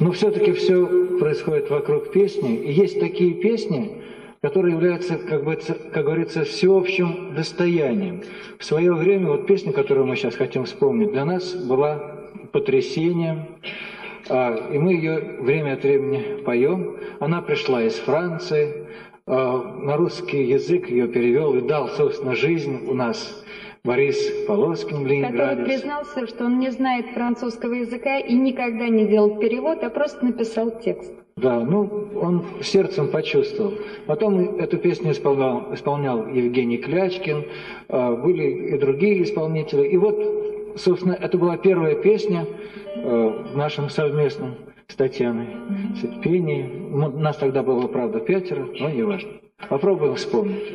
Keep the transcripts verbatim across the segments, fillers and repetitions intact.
Но все-таки все происходит вокруг песни. И есть такие песни, которые являются, как, бы, как говорится, всеобщим достоянием. В свое время вот песня, которую мы сейчас хотим вспомнить, для нас была потрясением. И мы ее время от времени поем. Она пришла из Франции. На русский язык ее перевел и дал, собственно, жизнь у нас Борис Полоскин в Ленинграде. Который признался, что он не знает французского языка и никогда не делал перевод, а просто написал текст. Да, ну, он сердцем почувствовал. Потом эту песню исполнял, исполнял Евгений Клячкин, были и другие исполнители. И вот, собственно, это была первая песня в нашем совместном с Татьяной пении. Нас тогда было, правда, пятеро, но не важно. Попробуем вспомнить.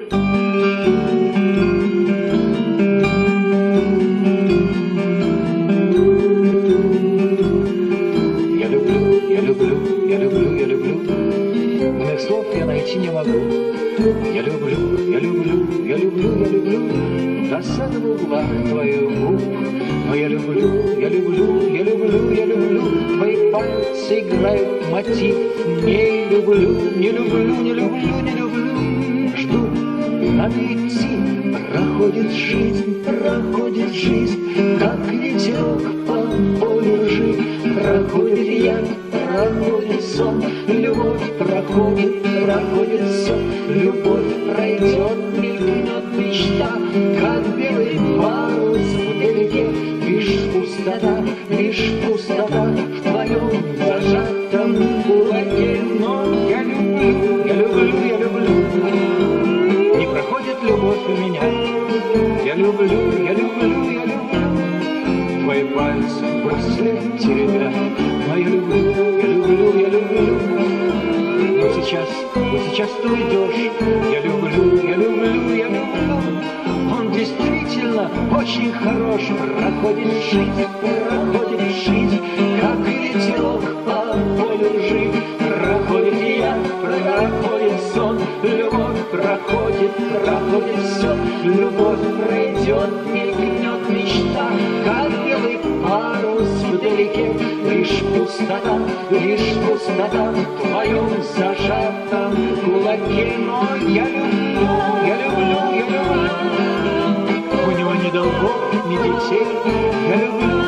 Я люблю, я люблю, я люблю, я люблю. Иных слов я найти не могу. Я люблю, я люблю, я люблю, я люблю. До самого угла твою губ. Но я люблю, я люблю, я люблю, я люблю. Твои пальцы играют мотив. Не люблю, не люблю, не люблю, не люблю. Жду, надо идти. Проходит жизнь, проходит жизнь, как ветерок по полю ржи. Проходит я, проходит сон, любовь проходит, проходит все. Любовь пройдет, мелькнет мечта, как белый парус вдалеке. Лишь пустота, лишь пустота в твоем зажатом кулаке. Но я люблю, я люблю, я люблю. Не проходит любовь у меня. Я люблю, я люблю, я люблю. Твои пальцы браслет теребят. Но я люблю, я люблю, я люблю. Но сейчас, вот сейчас ты уйдешь. Я люблю, я люблю, я люблю. Он действительно очень хорош. Проходит жизнь, проходит жизнь, как ветерок по полю ржи. Проходит я, проходит сон, любовь проходит, проходит все. Любовь пройдет, мелькнет мечта, как белый парус вдалеке. Лишь пустота, лишь пустота в твоем зажатом кулаке. Но я люблю, я люблю, я люблю. У него ни долгов, ни детей. Я люблю,